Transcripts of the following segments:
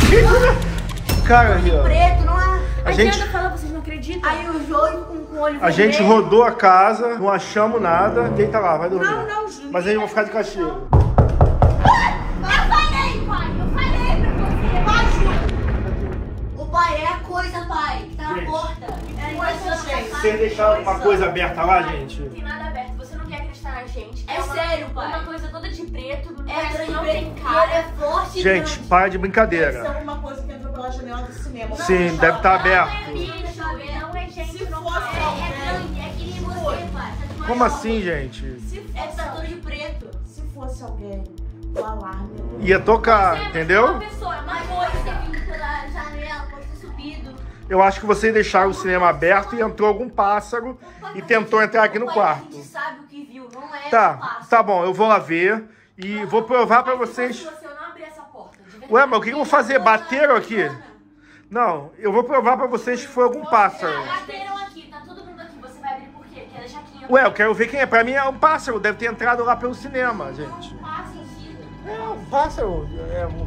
Cara, aí, ó. Preto, não é? A gente... fala, vocês não acreditam? Aí o João com o olho vermelho. A gente rodou a casa, não achamos nada. Deita lá, vai dormir. Não, Júlio. Mas aí eu vou ficar de castigo. Eu falei, pai. Eu falei pra você. Vai, Júlio. O pai é a coisa, pai. Tá na porta. É coisa, gente. Vocês deixaram alguma coisa aberta lá, gente? Não tem nada aberto, você não quer acreditar na gente. É sério, pai. Uma coisa toda de preto, Não tem Ele cara. é forte. Gente, para de brincadeira. Isso é alguma coisa que entrou pela janela do cinema. Sim, deve estar aberto. Não é gente, Se não fosse é. alguém, É que nem você, pai. Como assim, gente? Tá todo de preto. se fosse alguém, o alarme. Ia tocar, Uma entendeu? pessoa, é uma Mas coisa. pode ter vindo pela janela, pode ter subido. Eu acho que vocês deixaram o cinema aberto e entrou algum pássaro e tentou entrar aqui no A quarto. gente sabe o que viu, não é Tá bom, eu vou lá ver e vou provar pra vocês. Se você não abrir essa porta, de verdade. Ué, mas o que eu vou fazer? Bateram aqui? Não, eu vou provar pra vocês que foi algum pássaro. Bateram aqui, tá todo mundo aqui. Você vai abrir por quê? Quer deixar aqui? Ué, eu quero ver quem é. Pra mim é um pássaro, deve ter entrado lá pelo cinema, gente. É um pássaro. É um...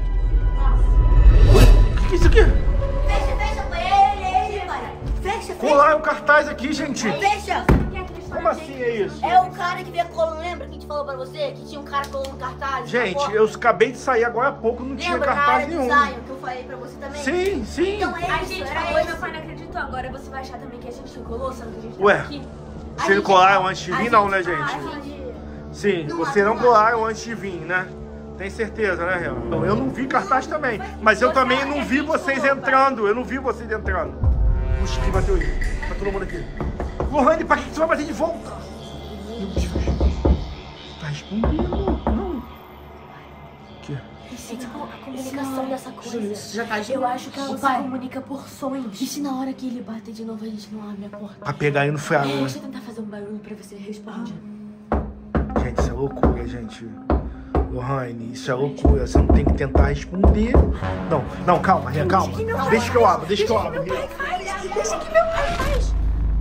O que é isso aqui? Fecha, foi ele, pai. Fecha. Colaram um cartaz aqui, gente. Fecha. Como assim é isso? É o cara que veio colando, lembra que a gente falou pra você? Que tinha um cara colando cartaz. na Gente, porta? eu acabei de sair agora há pouco, não tinha Lembra na cartaz área do nenhum. Zion que eu falei pra você também? Sim, sim. Então é A isso, gente era falou e esse. meu pai não acreditou. Agora você vai achar também que a gente colou, sendo que a gente Ué, tava aqui. vocês não colaram antes de vir, não, né, gente? A gente... Sim, vocês não colaram antes de vir, né? Tem certeza, né, Real? Então, eu não vi cartaz também. Mas eu também não vi vocês entrando. Eu não vi vocês entrando. Puxa, quem bateu aí? Tá todo mundo aqui. Lohane, pra que você vai bater de volta? Meu Deus. Tá respondendo. Não. O quê? É tipo a comunicação dessa coisa. Isso já tá Eu acho que ela Ô, se pai. comunica por sonhos. E se na hora que ele bater de novo a gente não abre a porta? Pra pegar aí no frago. Deixa eu tentar fazer um barulho pra ver se ele responde. Gente, isso é loucura, gente. Lohane, isso é loucura. Você não tem que tentar responder. Não, calma, Ria, calma. Deixa que eu abro, deixa que eu abro. Ria. Deixa que meu pai faz.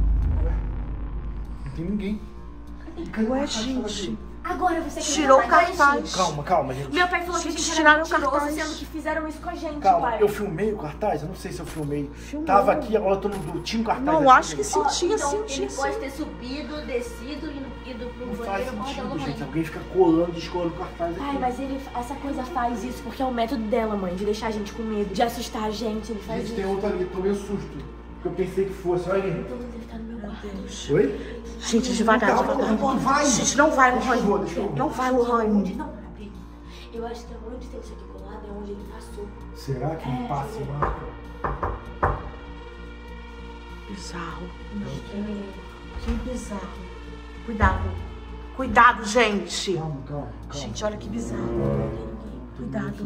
Não tem ninguém. Ué, gente. Agora você Tirou o acredita na gente? cartaz. Calma, gente. Meu pai falou que a Gente, gente tiraram era o mentiroso, cartaz. sendo que fizeram isso com a gente, Calma, pai. eu filmei o cartaz? Eu não sei se eu filmei. Filmou. Tava aqui, agora eu tô no... Tinha um cartaz Não, aqui, acho que gente. sim, tinha então, sim, ele tinha pode sim. ter subido, descido e ido pro Não faz banheiro com sentido, aquela gente. mãe. Alguém fica colando, descolando o cartaz Pai, aqui. mas essa coisa faz isso porque é o método dela, mãe, de deixar a gente com medo, de assustar a gente, ele faz Gente, isso. tem outra ali, tomei um susto. Porque eu pensei que fosse, olha ali. Então ele tá no meu quarto. Oi? Gente, devagar, devagar. Não vai. Gente, não vai, Deixa eu ver, Lohane. deixa eu ver. Não vai, Lohane. Não, Pedro. Eu acho que onde tem isso aqui colado é onde ele passou. Será que não passa e marca? Bizarro. Que bizarro. Cuidado. Cuidado, gente. Calma. Gente, olha que bizarro. Cuidado.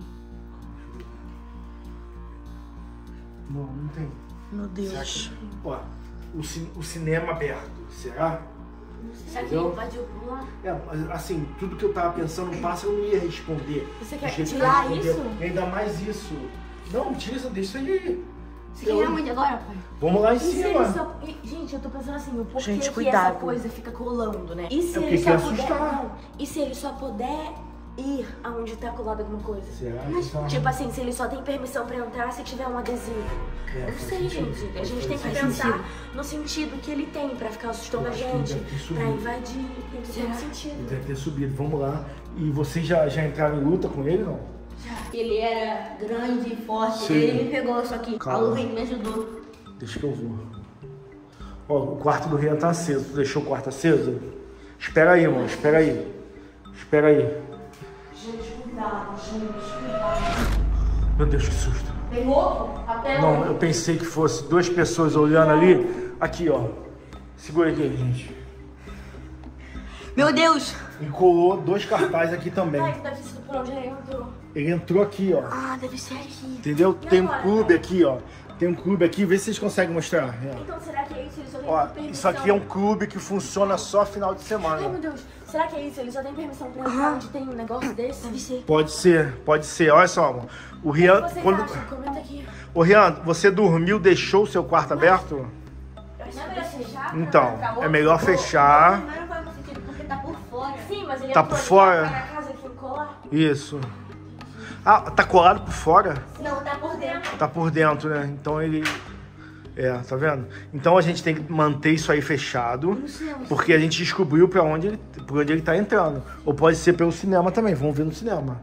Não tem. Meu Será Deus. que... Ó, o cinema aberto, será? Será que ele invadiu por lá? É, mas, assim, tudo que eu tava pensando, o pássaro não ia responder. Você quer Do jeito que tirar ele respondeu. isso? Ainda mais isso. Não, tira isso, deixa isso aí. Você quer ir aonde agora, pai? Vamos lá em E se ele cima. só... Gente, eu tô pensando assim, o porquê Gente, que essa cuidado. coisa fica colando, né? E se porque ele quer só puder... assustar. Não. E se ele só puder ir aonde tá colado alguma coisa? Será? Tipo assim, se ele só tem permissão pra entrar se tiver um adesivo. É, Eu não faz sei, sentido. gente. A gente tem que Faz pensar sentido. no sentido que ele tem pra ficar assustando a acho que gente, deve ter subido. pra invadir. Tem que ter Ele sentido. deve ter subido. Vamos lá. E vocês já entraram em luta com ele, não? Ele era grande e forte, Sim. ele me pegou, só que Calma. a Lohane me ajudou. Deixa que eu vou. Ó, o quarto do Rian tá aceso. Tu deixou o quarto aceso? Espera aí, mano. Espera aí. Espera aí. Gente, cuidado, gente. Meu Deus, que susto. Tem outro? Até Não, eu pensei que fosse duas pessoas olhando ali. Aqui, ó. Segura aqui, gente. Meu Deus! E colou dois cartazes aqui também. Ai, deve ser por onde ele entrou. Ele entrou aqui, ó. Ah, deve ser aqui. Entendeu? Tem um clube aqui, ó. Tem um clube aqui. Vê se vocês conseguem mostrar. Real. Então será que é isso? Ele só tem Ó, permissão? isso aqui é um clube que funciona só final de Ai, semana. meu Deus. Será que é isso? Ele só tem permissão pra entrar onde tem um negócio desse? Deve ser. Pode ser, pode ser. Olha só, amor. O Rian. O que vocês Quando... acham? Comenta aqui. Ô, Rian, você dormiu, deixou o seu quarto aberto? Eu acho que vai fechar. Então, é melhor fechar. Mas não faz sentido porque tá por fora. Sim, mas ele Tá entrou por fora? aqui na casa que ficou lá. Isso. Ah, tá colado por fora? Não, tá por dentro. Tá por dentro, né? Então ele... tá vendo? Então a gente tem que manter isso aí fechado, porque a gente descobriu por onde ele tá entrando. Ou pode ser pelo cinema também, vamos ver no cinema.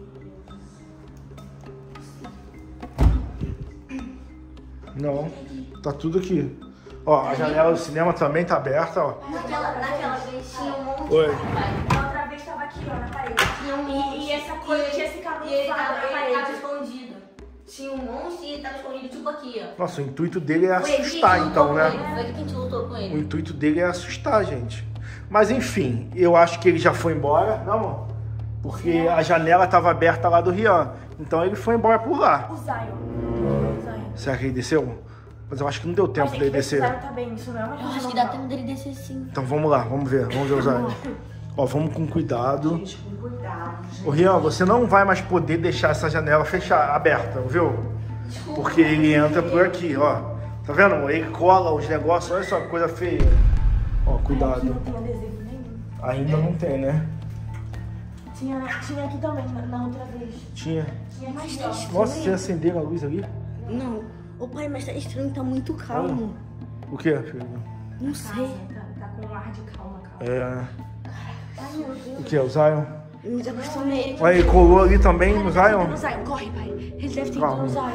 Não, tá tudo aqui. Ó, a janela do cinema também tá aberta, ó. Naquela vez tinha um monte Oi. de pai. A outra vez tava aqui, ó, na parede. Tinha um monte. E essa coisa tinha esse caminho E ele na tava parede. escondido. Tinha um monte e ele tava escondido tipo aqui, ó. Nossa, o intuito dele é Foi aqui que assustar, a gente então, lutou né? com ele. Foi aqui que a gente lutou com O ele. intuito dele é assustar, gente. Mas enfim, eu acho que ele já foi embora, não, amor? Porque a janela tava aberta lá do Rian. Então ele foi embora por lá. O Zion. Será que ele desceu? Mas eu acho que não deu tempo dele descer. O Zion tá bem, isso não é uma Eu coisa acho que dá normal. tempo dele descer sim. Então vamos lá, vamos ver o Zion. Ó, vamos com cuidado. Gente, com cuidado, gente. Ô Rian, você não vai mais poder deixar essa janela aberta, viu? Porque ele entra por aqui, ó. Tá vendo, amor? Ele cola os negócios, olha só que coisa feia. Ó, Aqui não cuidado. tem adesivo nenhum. Ainda não tem, né? Tinha aqui também, na outra vez. Tinha. Tinha Mas aqui, tá ó. estranho. Nossa, você acendeu a luz ali? Não. Ô pai, mas tá estranho, tá muito calmo. O que, filho? Não sei. Tá com um ar de calma. É. Ai, meu Deus. O que, o Zion? Eu me acostumei. Olha, ele colou ali também no Zion. No Zion, corre, pai. Ele deve ter ido Calma. no Zion.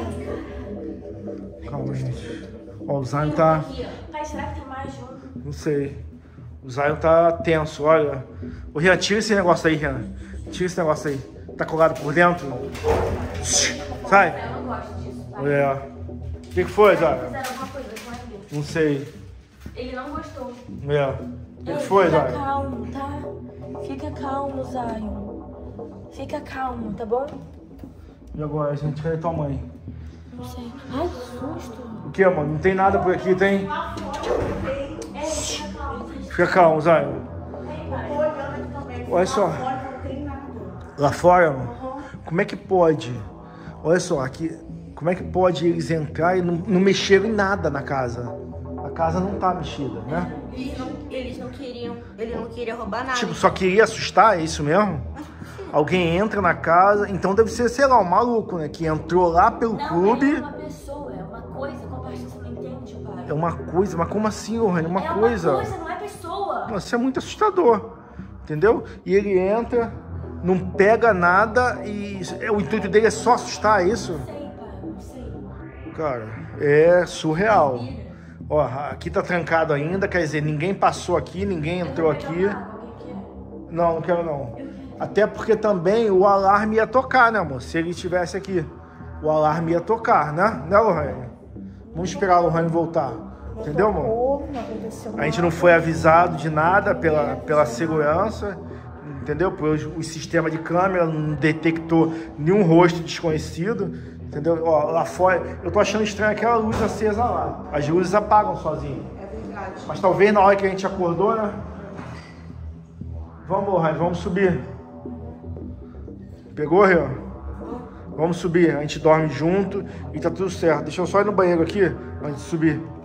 Calma, gente. Ó, o Zion tá... Pai, será que tem mais junto? Não sei. O Zion tá tenso, olha. Ô, Rian, tira esse negócio aí, Rian. Tira esse negócio aí. Tá colado por dentro? Sai. Eu não gosto disso, pai. É. O que foi, Zion? Fizeram alguma coisa com ele. Não sei. Ele não gostou. É. O que foi, Fica Zion? calmo, tá? Fica calmo, Zion. Fica calmo, tá bom? E agora, gente? Cadê tua mãe? Não sei. Ai, que susto. O que, mano? Não tem nada por aqui, tem? Fica calmo. Fica calmo, Zion. Tô olhando aqui também. Olha só. Agora não tem nada. Lá fora, mano, como é que pode? Olha só, aqui, como é que pode eles entrar e não mexerem em nada na casa? A casa não tá mexida, né? Eles não queriam. Ele não queria roubar nada. Tipo, só queria assustar, é isso mesmo? Alguém entra na casa, então deve ser, sei lá, um maluco, né? Que entrou lá pelo clube. É uma pessoa, é uma coisa. Qual parte você não entende, pai? É uma coisa, mas como assim, Lohane? Uma É coisa. uma coisa, não é pessoa. Nossa, isso é muito assustador, entendeu? E ele entra, não pega nada e o intuito dele é só assustar, é isso? Não sei, pai, não sei. Cara, é surreal. Ó, aqui tá trancado ainda, quer dizer, ninguém passou aqui, ninguém entrou aqui. Alguém quer? Não, não quero não. Até porque também o alarme ia tocar, né, amor? Se ele estivesse aqui, o alarme ia tocar, né? Né, Lohane? Vamos esperar a Lohane voltar. Entendeu, amor? Não aconteceu A gente não foi avisado de nada pela segurança, entendeu? O sistema de câmera não detectou nenhum rosto desconhecido, entendeu? Ó, lá fora, eu tô achando estranho aquela luz acesa lá. As luzes apagam sozinhas. É verdade. Mas talvez na hora que a gente acordou, né? Vamos, Lohane, vamos subir. Pegou, Rio? Vamos subir, a gente dorme junto e tá tudo certo. Deixa eu só ir no banheiro aqui antes de subir.